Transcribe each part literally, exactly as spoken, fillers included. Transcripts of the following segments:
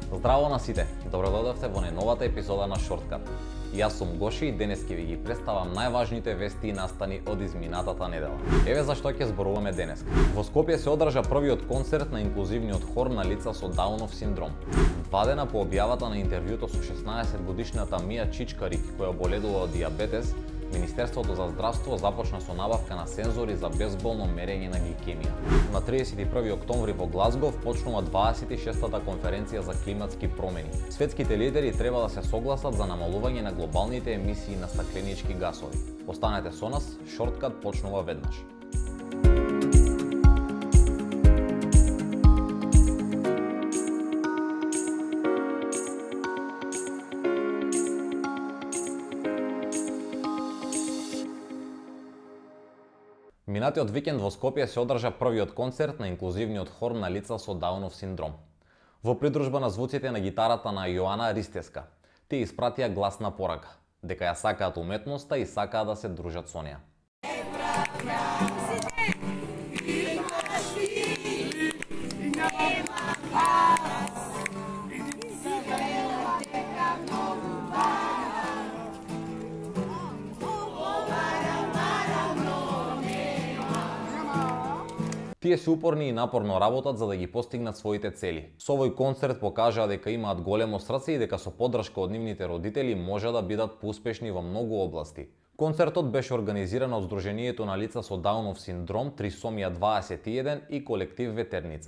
Здраво на сите! Добродојдовте во најновата епизода на Шорткат. Јас сум Гоши и денес ќе ви ги представам најважните вести и настани од изминатата недела. Еве зашто ќе зборуваме денес. Во Скопје се одржа првиот концерт на инклузивниот хор на лица со Даунов синдром. Два дена по објавата на интервјуто со шеснаесет годишната Мија Чичкарик, која боледува од дијабетес, Министерството за здравство започна со набавка на сензори за безболно мерење на гликемија. На триесет и први октомври во Глазгов почнува дваесет и шестата конференција за климатски промени. Светските лидери треба да се согласат за намалување на глобалните емисии на стакленички гасови. Останете со нас, Шорткат почнува веднаш. Минатиот викенд во Скопје се одржа првиот концерт на инклузивниот хор на лица со Даунов синдром. Во придружба на звуците на гитарата на Јоана Ристеска, тие испратија гласна порака, дека ја сакаат уметноста и сакаат да се дружат со неа. Тие се упорни и напорно работат за да ги постигнат своите цели. Со овој концерт покажаа дека имаат големо срце и дека со поддршка од нивните родители може да бидат поуспешни во многу области. Концертот беше организиран од Сдруженијето на лица со Даунов синдром Трисомија дваесет и еден и колектив Ветерница.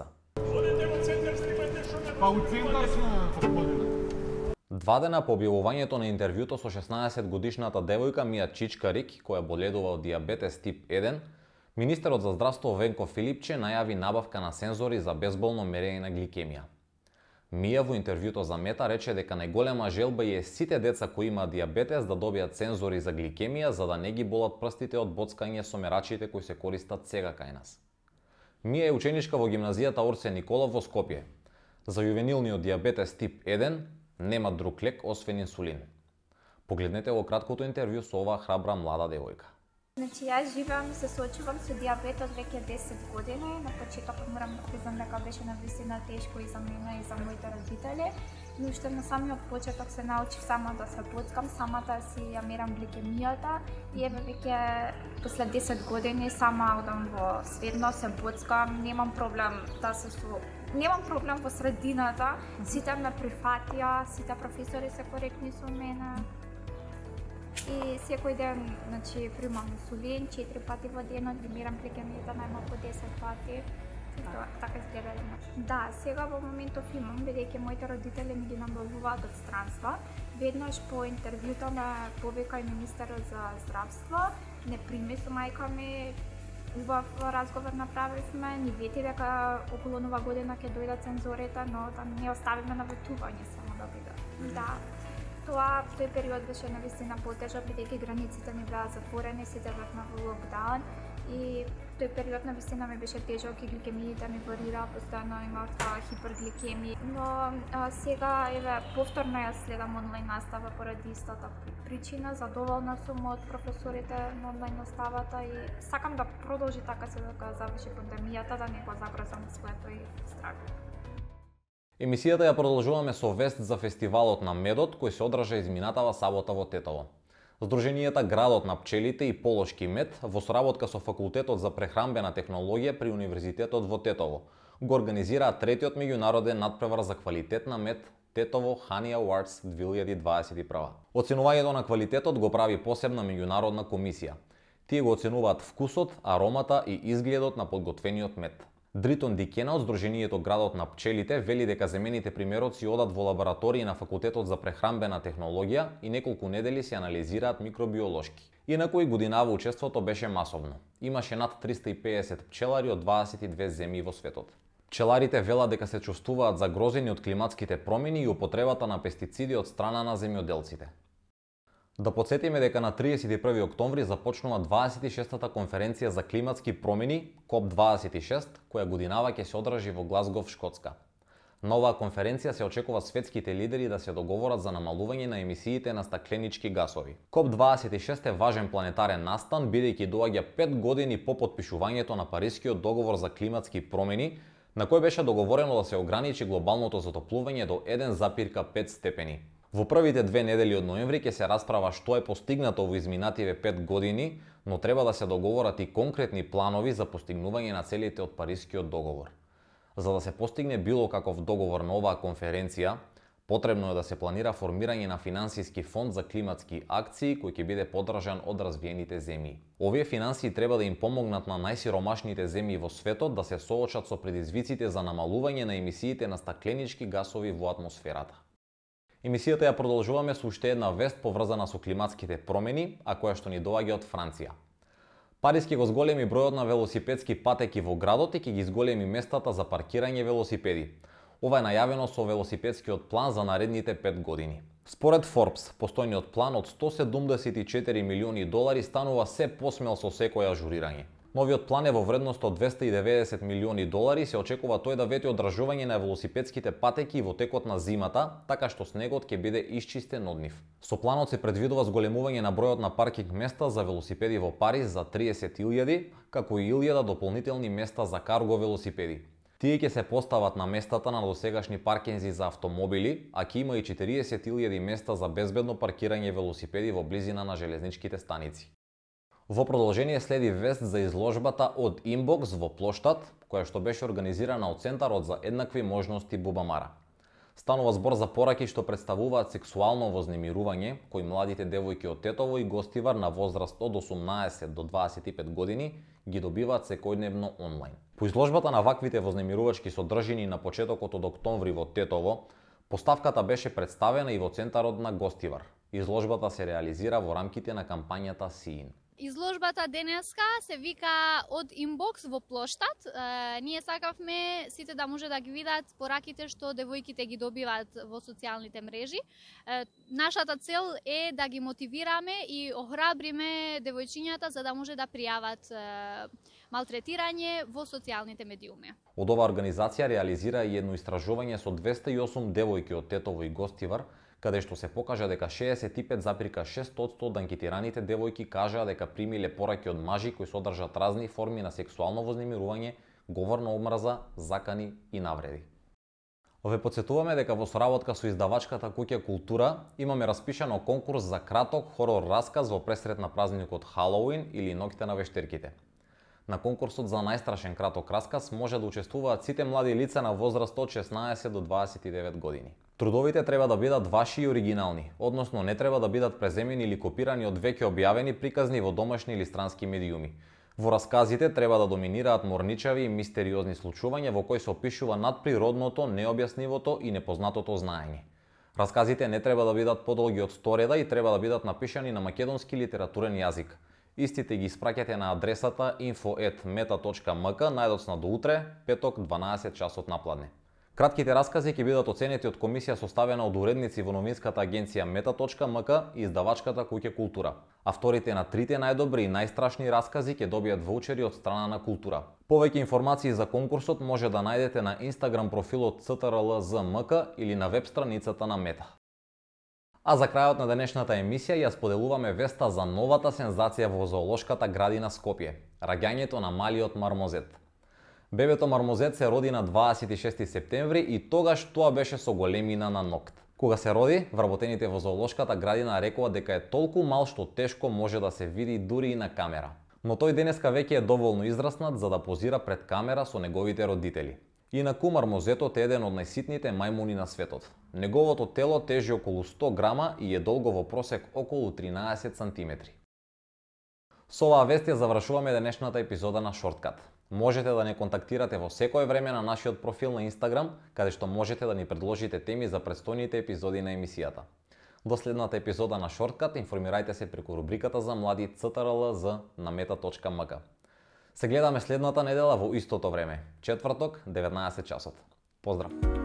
Два дена по објавувањето на интервјуто со шеснаесет годишната девојка Мија Чичкарик, која боледува од дијабетес тип еден, Министерот за здравство Венко Филипче најави набавка на сензори за безболно мерење на гликемија. Мија во интервјуто за Мета рече дека најголема желба е сите деца кои имаат дијабетес да добијат сензори за гликемија за да не ги болат прстите од боцкање со мерачите кои се користат сега кај нас. Мија е ученичка во гимназијата Орсе Николов во Скопје. За јувенилниот дијабетес тип еден нема друг лек освен инсулин. Погледнете во краткото интервју со оваа храбра млада девојка. Значи, јас живеам, се соочувам со дијабет од веќе десет години. На почеток морам да признам дека беше навистина тешко и за мене и за моите родители, но уште на самиот почеток се научив сама да се боцкам, сама да си ја мерам гликемијата и еве веќе после десет години сама одам во средно, се боцкам, немам проблем да се со немам проблем во средината, сите ме прифатија, сите професори се коректни со мене. И секој ден, значи, примам инсулин, четири пати во денот, ги мерам гликемијата најмалку десет пати. Тоа така изгледа. Да, сега во моментов имам, бидејќи моите родители ми ги набавуваат од странства. Веднаш по интервјуто ме повика и министерот за здравство, не прими со мајка ми, убав разговор направивме, ни вети дека околу нова година ќе дојдат цензорите, но да не оставиме на ветување само да биде. Да. Тоа тој период беше навистина потежок, бидејќи границите ни беа затворени, сите бевме во локдаун и тој период навистина ми беше тежок и гликемиите ми варираа, постојано имав хипергликемија. Но а, сега еве повторно ја следам онлайн настава поради истата причина, задоволна сум од професорите на онлайн наставата и сакам да продолжи така се дека заврши пандемијата, да не го загрозам своето и страх. Емисијата ја продолжуваме со вест за фестивалот на медот кој се одржа изминатава сабота во Тетово. Сдруженијата Градот на пчелите и Полошки мед во соработка со Факултетот за прехранбена технологија при Универзитетот во Тетово го организираа третиот меѓународен надпревар за квалитет на мед Тетово Honey Awards две илјади дваесет и прва. Оценувањето на квалитетот го прави посебна меѓународна комисија. Тие го оценуваат вкусот, аромата и изгледот на подготвениот мед. Дритон Дикена од Сдруженијето Градот на пчелите вели дека земените примероци одат во лаборатории на Факултетот за прехранбена технологија и неколку недели се анализираат микробиолошки. Инаку и годинава учеството беше масовно. Имаше над триста и педесет пчелари од дваесет и две земји во светот. Пчеларите велат дека се чувствуваат загрозени од климатските промени и употребата на пестициди од страна на земјоделците. Да подсетиме дека на триесет и први октомври започнува дваесет и шестата конференција за климатски промени коп дваесет и шест, која годинава ќе се одржи во Глазгов, Шкотска. На оваа конференција се очекува светските лидери да се договорат за намалување на емисиите на стакленички гасови. коп дваесет и шест е важен планетарен настан, бидејќи доаѓа пет години по потпишувањето на Парискиот договор за климатски промени, на кој беше договорено да се ограничи глобалното затоплување до еден запирка пет степени. Во првите две недели од ноември ќе се расправа што е постигнато во изминативе пет години, но треба да се договорат и конкретни планови за постигнување на целите од Парискиот договор. За да се постигне било каков договор на оваа конференција, потребно е да се планира формирање на финансиски фонд за климатски акции кој ќе биде поддржан од развиените земји. Овие финансии треба да им помогнат на најсиромашните земји во светот да се соочат со предизвиците за намалување на емисиите на стакленички гасови во атмосферата. Емисијата ја продолжуваме со уште една вест поврзана со климатските промени, а која што ни доаѓа од Франција. Париз ќе го зголеми бројот на велосипедски патеки во градот и ќе ги зголеми местата за паркирање велосипеди. Ова е најавено со велосипедскиот план за наредните пет години. Според Forbes, постојниот план од сто седумдесет и четири милиони долари станува се посмел со секој ажурирање. Новиот план е во вредност од двесте и деветдесет милиони долари и се очекува тој да вети одржување на велосипедските патеки во текот на зимата, така што снегот ќе биде исчистен од нив. Со планот се предвидува зголемување на бројот на паркинг места за велосипеди во Париз за триесет илјади, како и илјада дополнителни места за карго велосипеди. Тие ќе се постават на местата на досегашни паркинзи за автомобили, а ќе има и четириесет илјади места за безбедно паркирање велосипеди во близина на железничките станици. Во продолжение следи вест за изложбата од Inbox во Плоштад, која што беше организирана од Центарот за еднакви можности Бубамара. Станува збор за пораки што представуваат сексуално вознемирување, кои младите девојки од Тетово и Гостивар на возраст од осумнаесет до дваесет и пет години ги добиваат секојдневно онлайн. По изложбата на ваквите вознемирувачки содржини на почетокот од октомври во Тетово, поставката беше представена и во Центарот на Гостивар. Изложбата се реализира во рамките на кампањата Сиин. Изложбата денеска се вика од Inbox во Плоштад. Е, ние сакавме сите да може да ги видат пораките што девојките ги добиваат во социјалните мрежи. Е, нашата цел е да ги мотивираме и охрабриме девојчињата за да може да пријават е, малтретирање во социјалните медиуми. Од оваа организација реализира и едно истражување со двесте и осум девојки од Тетово и Гостивар, каде што се покажа дека шеесет и пет запирка шест одсто од анкетираните девојки кажаа дека примиле пораки од мажи кои содржат разни форми на сексуално вознемирување, говор на омрза, закани и навреди. Ве потсетуваме дека во соработка со издавачката Куќа Култура имаме распишано конкурс за краток хорор расказ во пресрет на празникот Халоуин или Ноќите на вештерките. На конкурсот за најстрашен краток расказ може да учествуваат сите млади лица на возраст од шеснаесет до дваесет и девет години. Трудовите треба да бидат ваши и оригинални, односно не треба да бидат преземени или копирани од веќе објавени приказни во домашни или странски медиуми. Во расказите треба да доминираат морничави и мистериозни случувања во кои се опишува надприродното, необјаснивото и непознатото знаење. Расказите не треба да бидат подолги од сто реда и треба да бидат напишани на македонски литературен јазик. Истите ги испраќате на адресата info at meta точка m k најдоцна до утре, петок, дванаесет часот напладне. Кратките раскази ќе бидат оценети од комисија составена од уредници во новинската агенција meta точка m k и издавачката Куќа Култура. Авторите на трите најдобри и најстрашни раскази ќе добијат воучери од страна на Култура. Повеќе информации за конкурсот може да најдете на Инстаграм профилот C T R L Z M K или на веб страницата на Мета. А за крајот на денешната емисија ја споделуваме веста за новата сензација во зоолошката градина Скопје – раѓањето на малиот мармозет. Бебето мармозет се роди на дваесет и шести септември и тогаш тоа беше со големина на нокт. Кога се роди, вработените во зоолошката градина рекоа дека е толку мал што тешко може да се види дури и на камера. Но тој денеска веќе е доволно израснат за да позира пред камера со неговите родители. Инаку мармозетот е еден од најситните мајмуни на светот. Неговото тело тежи околу сто грама и е долго во просек околу тринаесет сантиметри. Со оваа вест ја завршуваме денешната епизода на Шорткат. Можете да не контактирате во секое време на нашиот профил на Инстаграм, каде што можете да ни предложите теми за предстојните епизоди на емисијата. До следната епизода на Шорткат информирајте се преку рубриката за млади C T R L Z на meta точка m k. Се гледаме следната недела во истото време, четврток, деветнаесет часот. Поздрав!